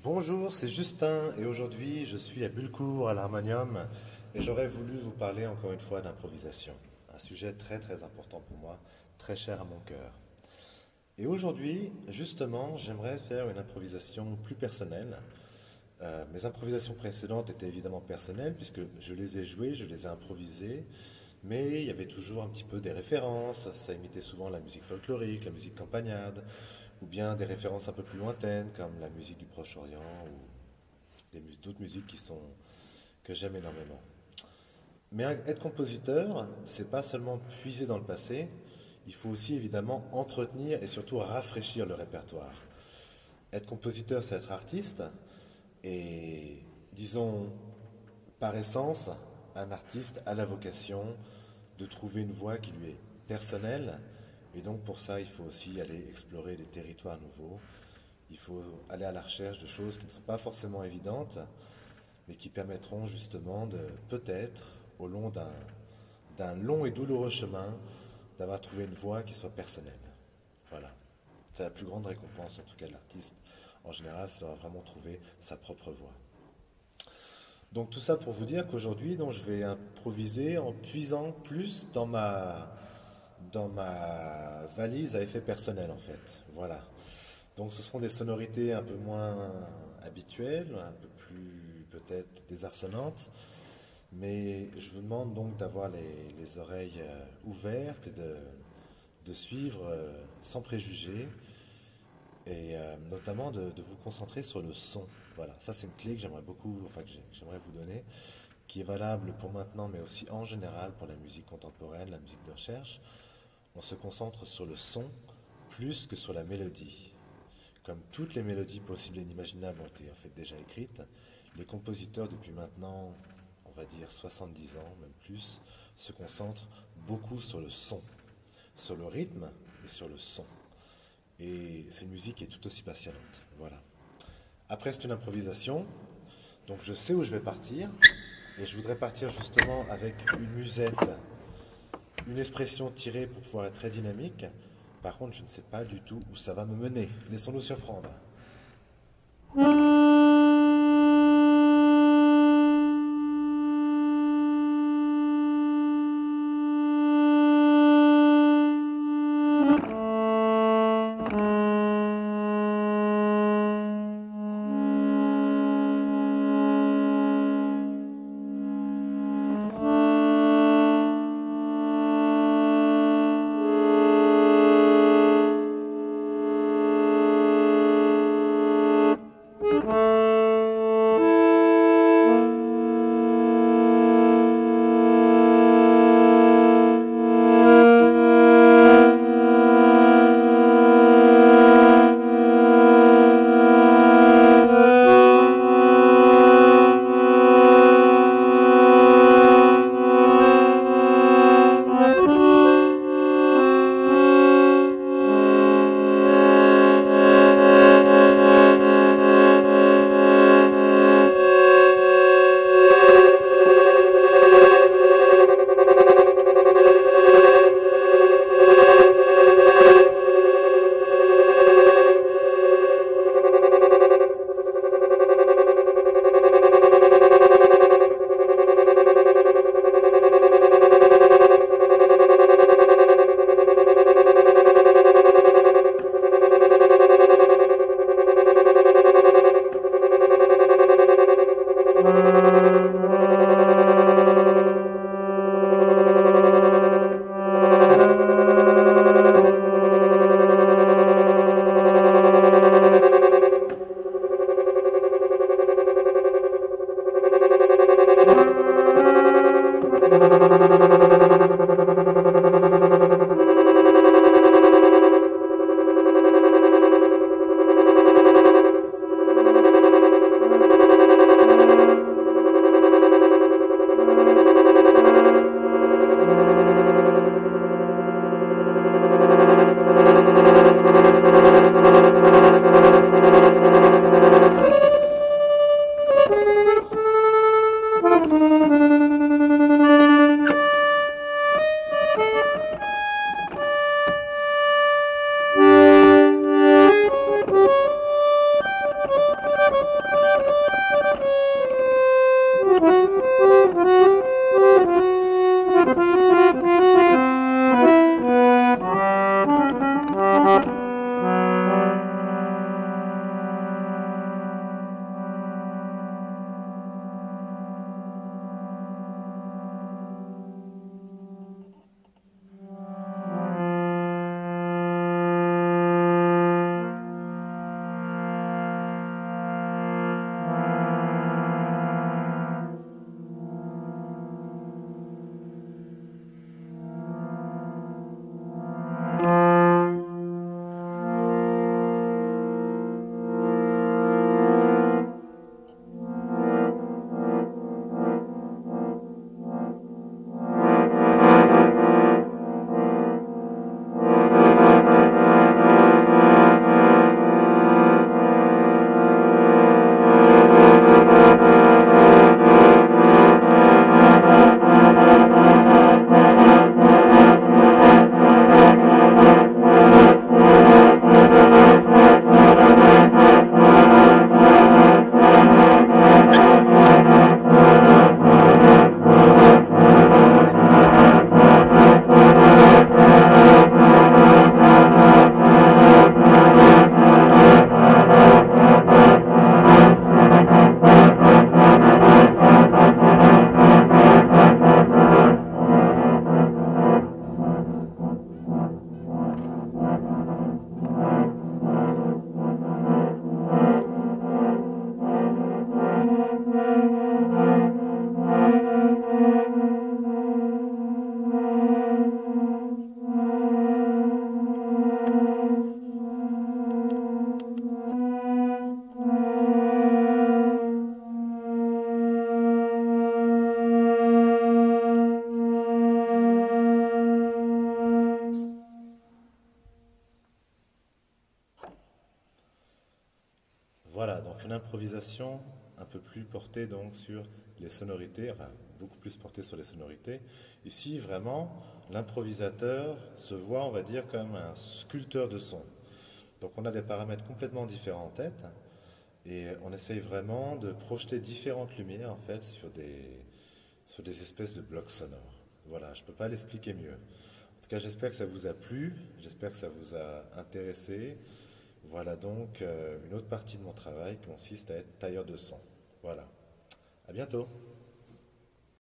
Bonjour, c'est Justin et aujourd'hui je suis à Bullecourt à l'Harmonium et j'aurais voulu vous parler encore une fois d'improvisation. Un sujet très très important pour moi, très cher à mon cœur. Et aujourd'hui, justement, j'aimerais faire une improvisation plus personnelle. Mes improvisations précédentes étaient évidemment personnelles puisque je les ai jouées, je les ai improvisées, mais il y avait toujours un petit peu des références, ça imitait souvent la musique folklorique, la musique campagnarde, ou bien des références un peu plus lointaines comme la musique du Proche-Orient ou d'autres musiques que j'aime énormément. Mais être compositeur, c'est pas seulement puiser dans le passé, il faut aussi évidemment entretenir et surtout rafraîchir le répertoire. Être compositeur, c'est être artiste, et disons, par essence, un artiste a la vocation de trouver une voix qui lui est personnelle, et donc pour ça, il faut aussi aller explorer des territoires nouveaux, il faut aller à la recherche de choses qui ne sont pas forcément évidentes, mais qui permettront justement de, peut-être, au long d'un long et douloureux chemin, d'avoir trouvé une voix qui soit personnelle. Voilà. C'est la plus grande récompense, en tout cas de l'artiste. En général, c'est d'avoir vraiment trouvé sa propre voix. Donc tout ça pour vous dire qu'aujourd'hui, je vais improviser en puisant plus dans ma valise à effet personnel, en fait. Voilà. Donc ce seront des sonorités un peu moins habituelles, un peu plus peut-être désarçonnantes, mais je vous demande donc d'avoir les oreilles ouvertes et de suivre sans préjugés, et notamment de vous concentrer sur le son. Voilà, ça c'est une clé que j'aimerais beaucoup, enfin que j'aimerais vous donner, qui est valable pour maintenant, mais aussi en général pour la musique contemporaine, la musique de recherche. On se concentre sur le son plus que sur la mélodie. Comme toutes les mélodies possibles et inimaginables ont été en fait déjà écrites, les compositeurs depuis maintenant, on va dire 70 ans, même plus, se concentrent beaucoup sur le son, sur le rythme et sur le son. Et c'est une musique qui est tout aussi passionnante. Voilà. Après, c'est une improvisation, donc je sais où je vais partir, et je voudrais partir justement avec une musette, une expression tirée pour pouvoir être très dynamique. Par contre, je ne sais pas du tout où ça va me mener. Laissons-nous surprendre. Voilà, donc une improvisation un peu plus portée donc sur les sonorités, enfin beaucoup plus portée sur les sonorités. Ici, vraiment, l'improvisateur se voit, on va dire, comme un sculpteur de son. Donc on a des paramètres complètement différents en tête et on essaye vraiment de projeter différentes lumières en fait sur des espèces de blocs sonores. Voilà, je ne peux pas l'expliquer mieux. En tout cas, j'espère que ça vous a plu, j'espère que ça vous a intéressé. Voilà donc une autre partie de mon travail qui consiste à être tailleur de son. Voilà. À bientôt.